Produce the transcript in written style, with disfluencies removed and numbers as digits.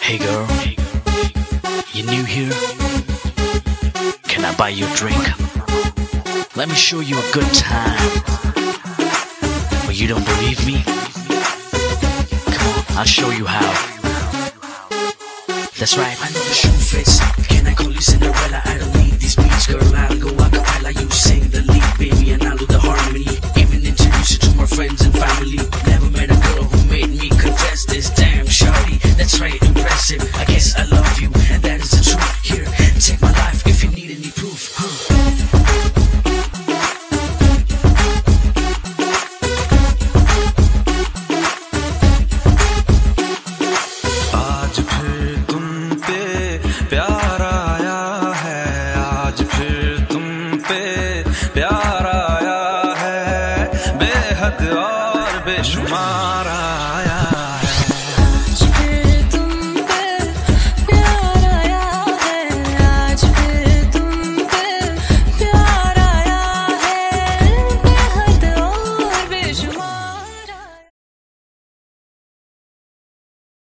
Hey girl, you new here? Can I buy you a drink? Let me show you a good time. Well, you don't believe me? Come on, I'll show you how. That's right. I know the shoe fits. Can I call you Cinderella? I don't need these beats, girl. I'll go a cappella. You sing the lead, baby, and I'll do the harmony. Even introduce you to my friends and family. Never met a girl who made me confess this. Damn, shawty, that's right, impressive. I guess I love you, and that is the truth. Here, take my life if you need any proof, आज फिर तुम पे प्यार आया है, आज फिर तुम पे प्यार आया है, बेहद और बेशुमार।